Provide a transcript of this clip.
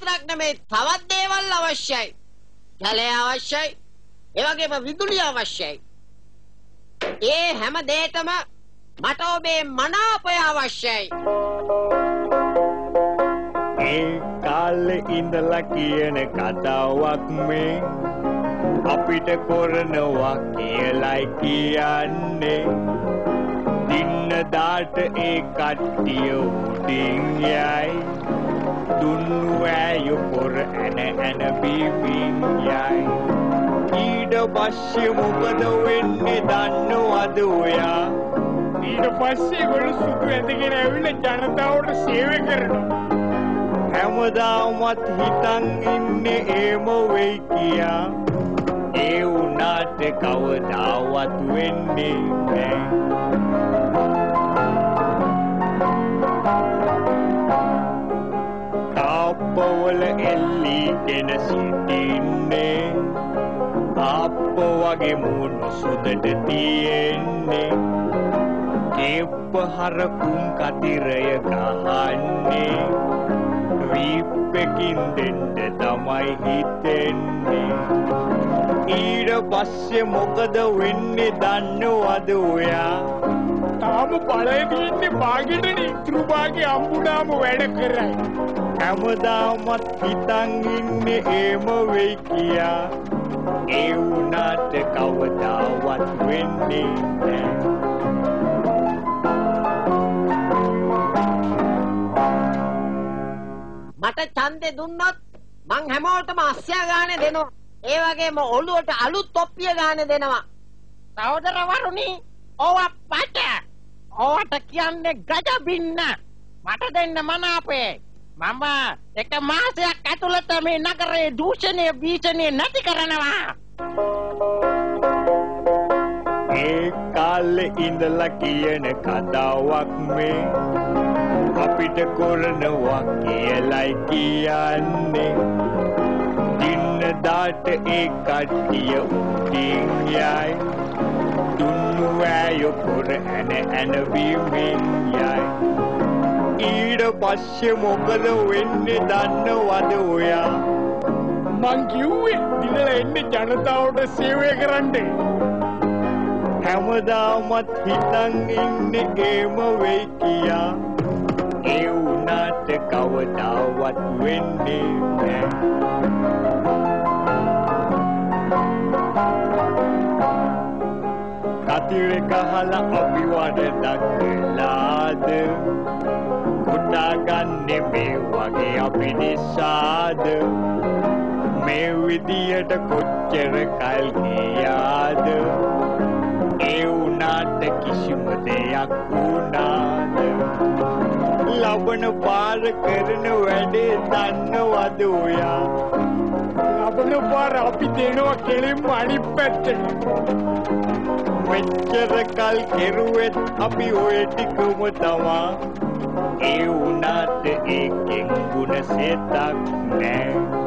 විතරක් නෙමෙයි තවත් දේවල් අවශ්‍යයි. ජලය අවශ්‍යයි. ඒ වගේම විදුලිය අවශ්‍යයි. ඒ හැම දෙයකම මට ඔබේ මනාපය අවශ්‍යයි. ඒ කාලේ ඉඳලා කියන කතාවක් මේ අපිට කරනවා කියලායි කියන්නේ. දින්න දාට ඒ කට්ටිය උඩින් යයි. දුන්නු ඇයෝ පොර ඇන බීමින් යයි. ඊට පස්සේ මොකද වෙන්නේ දන්නවද ඔයා? ඊට පස්සේ ඒගොල්ලෝ සුදු ඇඳගෙන ඇවිල්ලා ජනතාවට සේවය කරනවා. හැමදාමත් හිතන් ඉන්නේ ඒම වෙයි කියා. ඒ උනාට කවදාවත් වෙන්නේ නැහැ. තාප්පවල එල්ලීගෙන සිටින්නේ. ආප්ප වගේ මූණු සුදට තියෙන්නේ. කේප්ප හරකුම් කතිරය ගහන්නේ. රීප්පකින් දෙන්න තමයි හිතෙන්නේ. ඊට පස්සේ මොකද වෙන්නේ දන්නවද ඔයා? තාම පළේදී ඉන්නේ බාගෙටනේ. ඉතුරු බාගේ අම්බුනාම වැඩ කරයි. හැමදාමත් හිතන් ඉන්නේ ඒම වෙයි කියා. ඒ වුණාට කවදාවත් වෙන්නේ නැහැ. මට ඡන්දේ දුන්නොත් මං හැමෝටම අස්සයා ගානේ දෙනවා. ඒ වගේම ඔළුවට අලුත් තොප්පිය ගානේ දෙනවා. සහෝදරවරුනි, ඕවා පට. ඕවට කියන්නේ ගජ බින්න. මට දෙන්න මනාපේ. මම එක මාසයක් ඇතුළත මේ නගරයේ දූෂණය බීජණය නැති කරනවා. ඒ කාලේ ඉඳලා කියන කතාවක් මේ අපිට කරනවා කියලායි කියන්නේ. දින්න දාට ඒ කට්ටිය උඩින් යයි. දුන්නු ඇයෝ පොර ඇන බීමින් යයි. ඊට පස්සේ මොකද වෙන්නේ දන්නවද ඔයා? මං කිව්වේ දිනලා එන්නේ ජනතාවට සේවය කරන්න. හැමදාමත් හිතන් ඉන්නේ ඒම වෙයි කියා. ඒ වුණාට කවදාවත් වෙන්නේ නැහැ. කතිර ගහලා අපි වරදක් කළාද? ගන්නේ මේ වගේ අපි නිසාද? මේ විදියට කොච්චර කල් ගියාද? ඒ උනාට කිසිම දෙයක් වුණාද? ලබන පාර කරන වැඩේ දන්නවද ඔයා? ලබන පාර අපි දෙනවා කෙලින්ම අනිත් පැත්තට. මෙච්චර කල් කෙරුවෙත් අපි ඔය ටිකම තමා. ඒ උනාට ඒකෙන් ගුණ සෙතක් නෑ.